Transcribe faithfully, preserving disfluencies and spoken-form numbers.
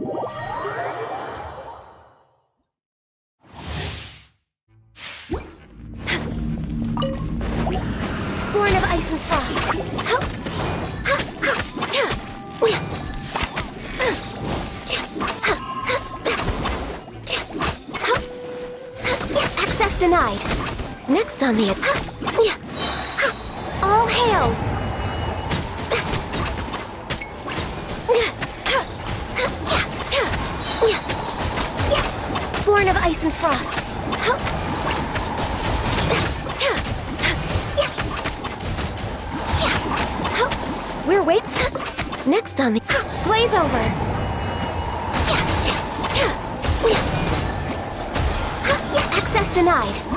Born of ice and frost. Access denied. Next on the... All hail! Born of ice and frost. We're wait. Next on the... Blaze over! Access denied.